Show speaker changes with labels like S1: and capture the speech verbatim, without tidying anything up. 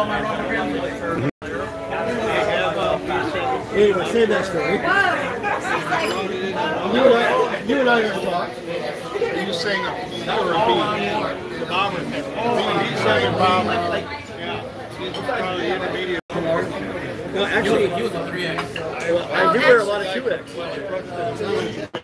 S1: Anyway, save that story. You and I, you and I are talking.
S2: Are you saying a or a B? The bomber. B, he's saying bomber. Yeah. He's probably intermediate.
S1: No, actually,
S3: He was a three X.
S1: I do wear a lot of two X.